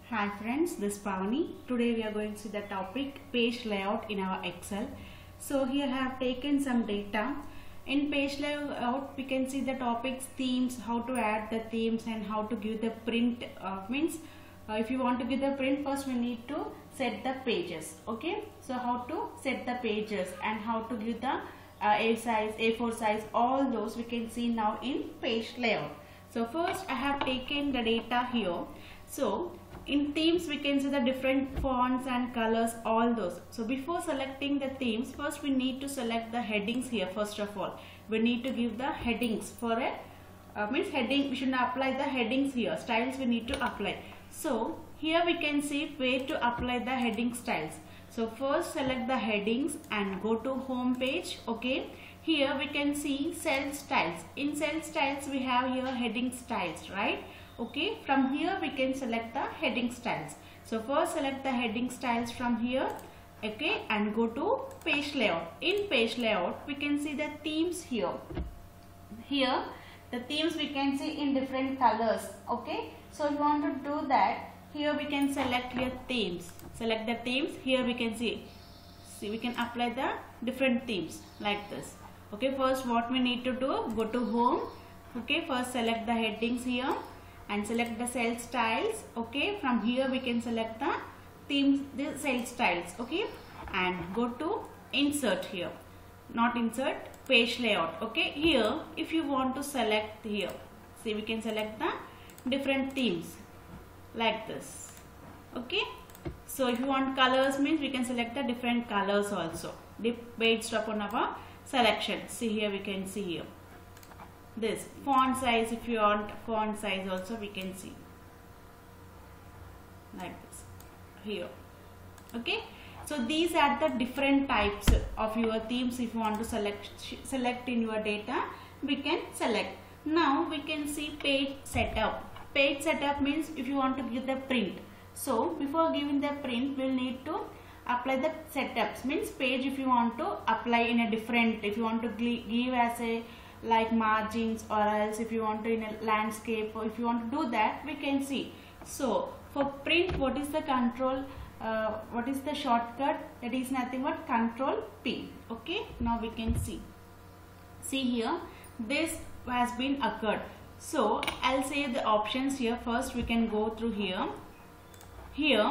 Hi friends, this is Pavani. Today we are going to see the topic page layout in our Excel. So here I have taken some data. In page layout we can see the topics, themes, how to add the themes and how to give the print. If you want to give the print, first we need to set the pages. Okay, so how to set the pages and how to give the A size, A4 size, all those we can see now in page layout. So first I have taken the data here. So in themes we can see the different fonts and colors, all those. So before selecting the themes, first we need to select the headings here. First of all, we need to give the headings for a heading. We should apply the headings here. Styles we need to apply. So here we can see where to apply the heading styles. So first select the headings and go to home page. Okay, here we can see cell styles. In cell styles we have here heading styles, right? Okay, from here we can select the heading styles. So first select the heading styles from here. Okay, and go to page layout. In page layout we can see the themes here. Here the themes we can see in different colors. Okay, so if you want to do that, here we can select here themes. Select the themes. Here we can see we can apply the different themes like this. Okay, first what we need to do, go to home. Okay, first select the headings here and select the cell styles. Okay, from here we can select the themes, the cell styles. Okay, and go to insert here, not insert, page layout. Okay, here if you want to select here, see we can select the different themes like this. Okay, so if you want colors, means we can select the different colors also based upon our selection. See here we can see here this font size. If you want font size also we can see like this here. Okay, so these are the different types of your themes. If you want to select in your data, we can select. Now we can see page setup. Page setup means if you want to give the print. So before giving the print, we'll need to apply the setups. Means page if you want to apply in a different, if you want to give as a like margins, or else if you want to in a landscape, or if you want to do that, we can see. So for print, what is the control, what is the shortcut? That is nothing but Control P. Okay, now we can see here this has been occurred. So I'll say the options here. First we can go through here. Here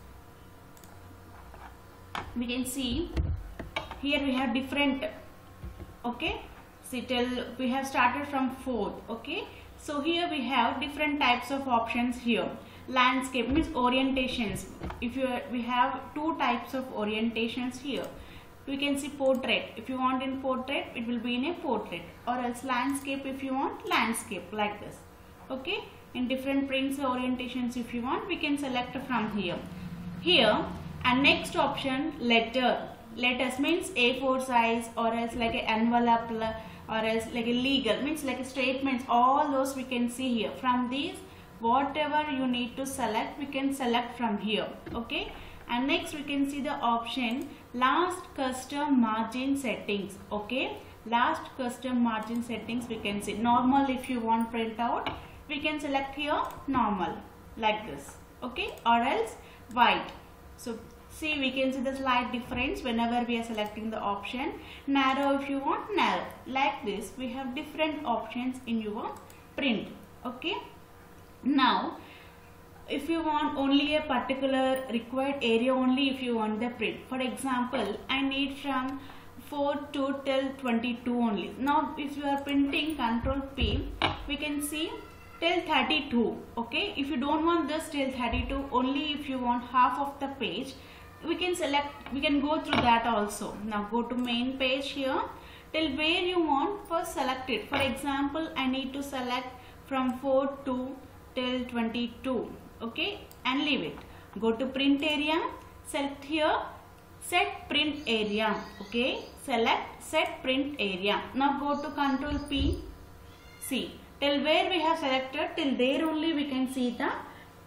we can see here we have different. Okay, see till we have started from 4th. Okay, so here we have different types of options here. Landscape means orientations. If we have 2 types of orientations here. We can see portrait. If you want in portrait, it will be in a portrait, or else landscape if you want landscape, like this. Okay, in different prints orientations if you want, we can select from here. Here, and next option, letters means A4 size, or else like an envelope, or else like a legal, means like a statements, all those we can see here. From these, whatever you need to select, we can select from here. Okay, and next we can see the option last custom margin settings. Okay, last custom margin settings we can see. Normal if you want print out, we can select here normal like this. Okay, or else white. So see we can see the slight difference whenever we are selecting the option. Narrow if you want narrow, like this. We have different options in your print. Okay, now if you want only a particular required area only, if you want the print, for example I need from 4 to till 22 only. Now if you are printing, Control P, we can see till 32. Okay, if you don't want this till 32, only if you want half of the page, we can select, we can go through that also. Now go to main page here, till where you want, first select it. For example I need to select from 4 to till 22. Okay, and leave it. Go to print area, select here set print area. Okay, select set print area. Now go to Control P. See till where we have selected, till there only we can see the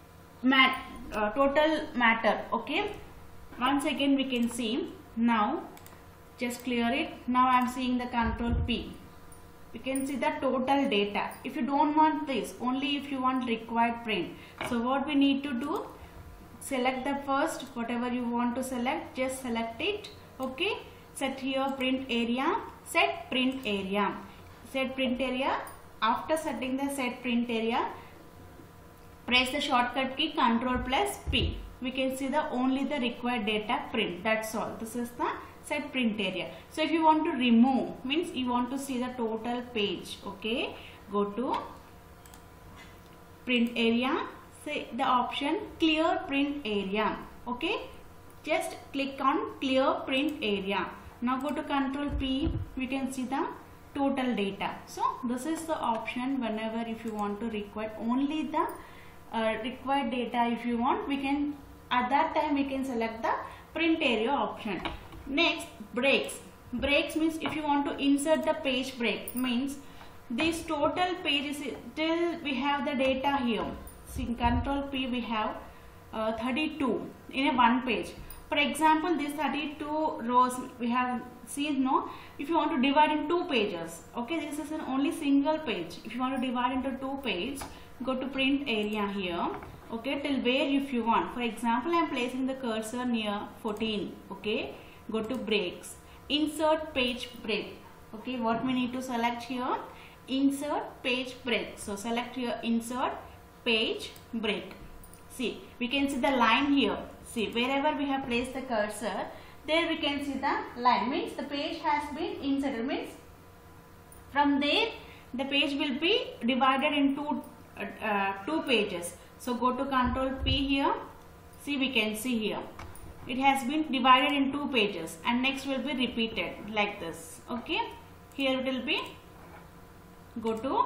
total matter. Okay, once again we can see. Now just clear it. Now I am seeing the Control P. You can see the total data. If you don't want this, only if you want required print. So what we need to do, select the first whatever you want to select, just select it. Okay, set here print area, set print area, set print area. After setting the set print area, press the shortcut key Ctrl plus P. We can see the only the required data print. That's all. This is the set print area. So if you want to remove, means you want to see the total page. Okay, go to print area, say the option clear print area. Okay, just click on clear print area. Now go to Ctrl P. We can see the total data. So this is the option. Whenever if you want to require only the required data, if you want, we can at that time we can select the print area option. Next, breaks. Breaks means if you want to insert the page break, means this total page is till we have the data here. See, in Ctrl P we have 32 in a one page. For example, this 32 rows we have seen, no, if you want to divide in two pages, okay, this is an only single page. If you want to divide into two pages, go to print area here. Okay, till where if you want. For example, I am placing the cursor near 14. Okay, go to breaks, insert page break. Okay, what we need to select here? Insert page break. So select here insert page break. See, we can see the line here. See, wherever we have placed the cursor, there we can see the line. Means the page has been inserted. Means from there the page will be divided into two pages. So go to Ctrl P here. See, we can see here it has been divided in two pages, and next will be repeated like this. Okay, here it will be, go to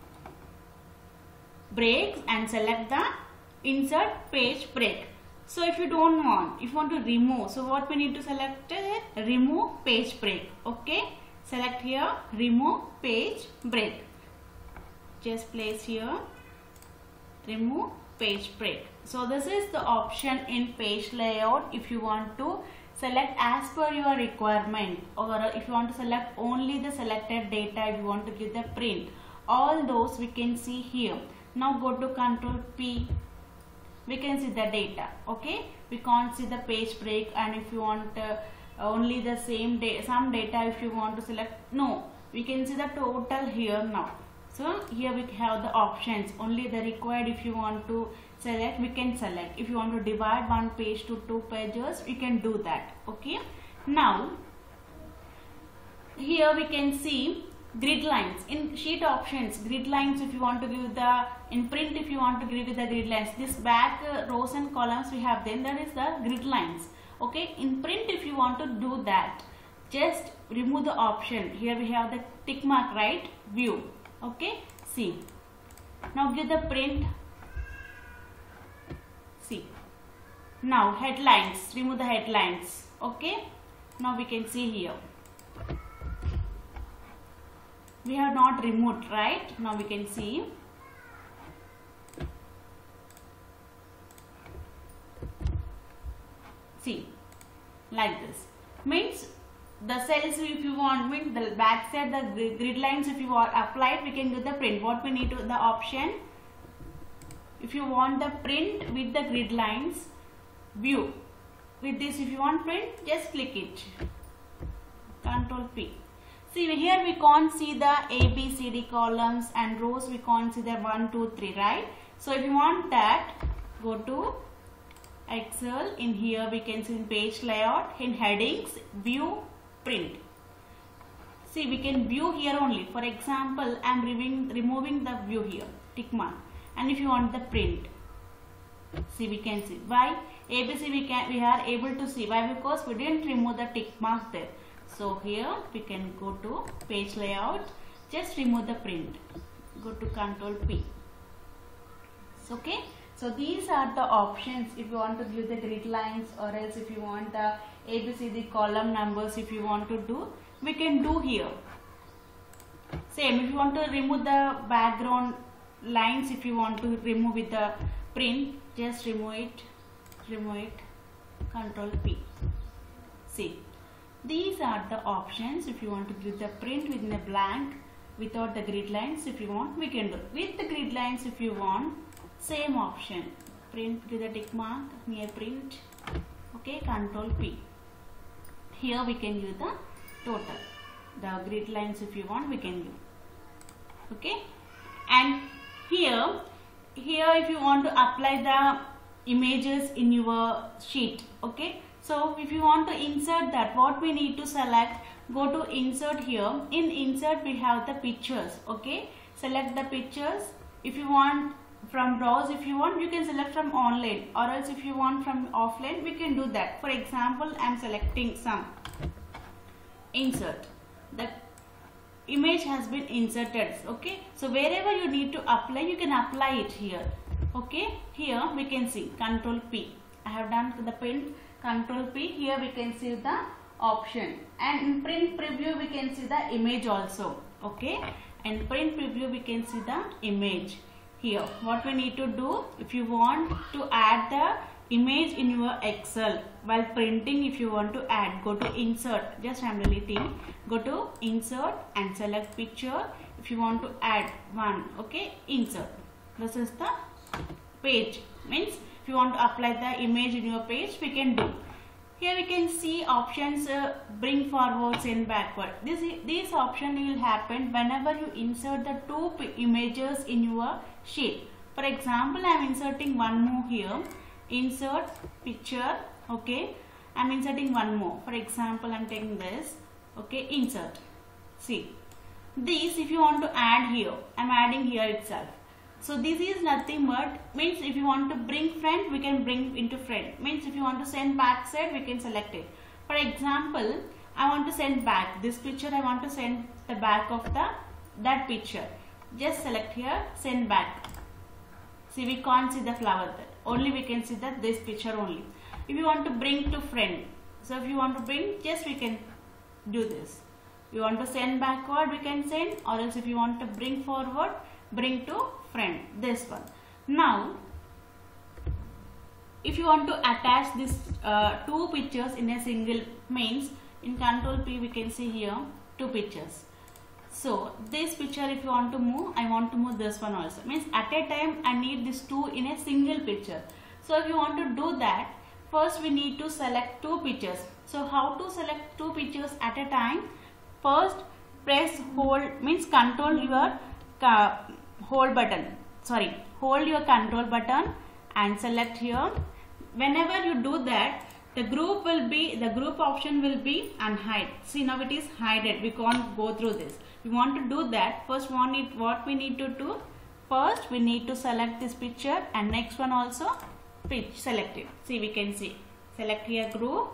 breaks and select the insert page break. So if you don't want, if you want to remove, so what we need to select is remove page break. Okay, select here remove page break. Just place here remove page break. So this is the option in page layout. If you want to select as per your requirement, or if you want to select only the selected data, if you want to give the print, all those we can see here. Now go to Ctrl P. We can see the data. Okay, we can't see the page break, and if you want only the same some data, if you want to select, no, we can see the total here now. So here we have the options, only the required. If you want to select, we can select. If you want to divide one page to two pages, we can do that. Okay, now here we can see grid lines. In sheet options, grid lines, if you want to give the, in print if you want to give the grid lines, this back rows and columns we have, then there is the grid lines. Okay, in print if you want to do that, just remove the option. Here we have the tick mark, right, view. Okay, see, now give the print. See, now headlines, remove the headlines. Okay, now we can see here we have not removed, right? Now we can see. See, like this. Means the cells if you want, means the back side, the grid lines if you want applied, we can do the print. What we need to, the option, if you want the print with the grid lines, view. With this if you want print, just click it. Ctrl P. See, here we can't see the A, B, C, D columns and rows. We can't see the 1, 2, 3, right? So if you want that, go to Excel. In here we can see in page layout, in headings, view, print. See, we can view here only. For example, I am removing the view here, tick mark. And if you want the print, see, we can see. Why? ABC we are able to see. Why? Because we didn't remove the tick mark there. So here we can go to page layout, just remove the print. Go to Ctrl P. Okay. So these are the options if you want to give the grid lines, or else if you want the ABCD column numbers, if you want to do, we can do here. Same, if you want to remove the background lines, if you want to remove with the print, just remove it, Ctrl P. See, these are the options. If you want to give the print within a blank without the grid lines, if you want, we can do. With the grid lines if you want, same option. print with the tick mark near print. Okay, Control P. Here we can use the total, the grid lines if you want we can use. Okay, and here if you want to apply the images in your sheet. Okay, so if you want to insert that, what we need to select, go to insert. Here in insert we have the pictures. Okay, select the pictures. If you want from browse, if you want you can select from online, or else if you want from offline we can do that. For example, I am selecting some, insert. The image has been inserted. Okay, so wherever you need to apply you can apply it here. Okay, here we can see Control P. I have done the print, Control P. Here we can see the option, and in print preview we can see the image also. Okay, and print preview we can see the image. Here what we need to do, if you want to add the image in your Excel while printing, if you want to add, go to insert. Just I am deleting. Go to insert and select picture. If you want to add one, okay, insert. This is the page, means if you want to apply the image in your page we can do. Here we can see options, bring forward, send backward. This option will happen whenever you insert the two images in your sheet. For example, I am inserting one more here. Insert picture. Okay, I am inserting one more. For example, I am taking this. Okay, insert. See, this if you want to add here, I am adding here itself. So this is nothing but, means if you want to bring front we can bring into front, means if you want to send back side we can select it. For example, I want to send back this picture, I want to send the back of that picture. Just select here, send back. See, we can't see the flower there, only we can see that this picture only. If you want to bring to front, so if you want to bring, just we can do this. You want to send backward we can send, or else if you want to bring forward, bring to front, this one. Now if you want to attach this two pictures in a single, means in Control P we can see here two pictures. So this picture if you want to move, I want to move this one also, means at a time I need these two in a single picture. So if you want to do that, first we need to select two pictures. So how to select two pictures at a time? First press hold, means control your hold your control button and select here. Whenever you do that, the group option will be unhide. See, now it is hidden, we can't go through this. We want to do that, first what we need to do, first we need to select this picture, and next one also select it. See, we can see, select here group,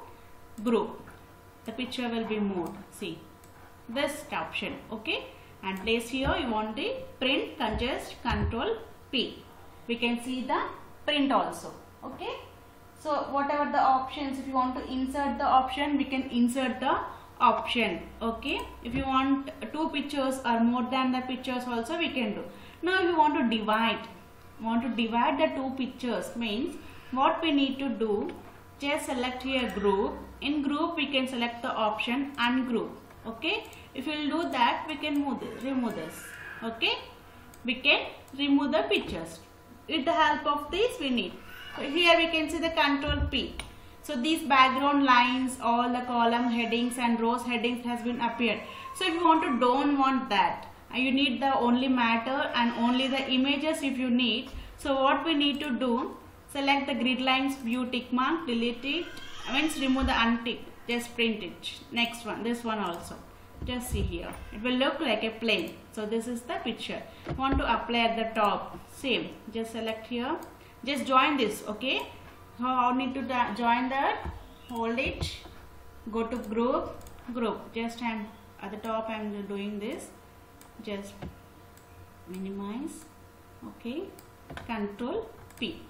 the picture will be moved. See, this option. Okay, and place here you want the print, just Control P. We can see the print also. Okay, so whatever the options, if you want to insert the option, we can insert the option. Okay, if you want two pictures or more than the pictures also we can do. Now if you want to divide the two pictures, means what we need to do, just select here group. In group we can select the option ungroup. Okay, if you will do that we can remove this. Okay, we can remove the pictures with the help of this we need. So here we can see the Control P. So these background lines, all the column headings and rows headings has been appeared. So if you don't want that, you need the only matter and only the images if you need. So what we need to do, select the grid lines, view tick mark, delete it, means remove the untick, just print it. Next one, this one also, just see here, it will look like a plane. So this is the picture. Want to apply at the top, same, just select here, just join this. Okay, so I need to join that, hold it, go to group, just I'm at the top, I'm doing this, just minimize. Okay, Control P.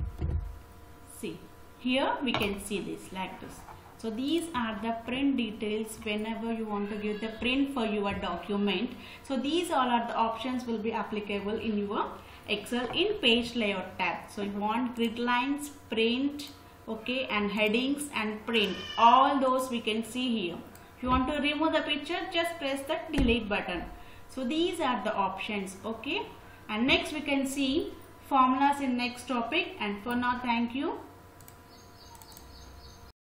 See, here we can see this like this. So these are the print details whenever you want to give the print for your document. So these all are the options will be applicable in your Excel in page layout tab. So you want grid lines, print, okay, and headings and print, all those we can see here. If you want to remove the picture, just press the delete button. So these are the options. Okay, and next we can see formulas in next topic, and for now thank you.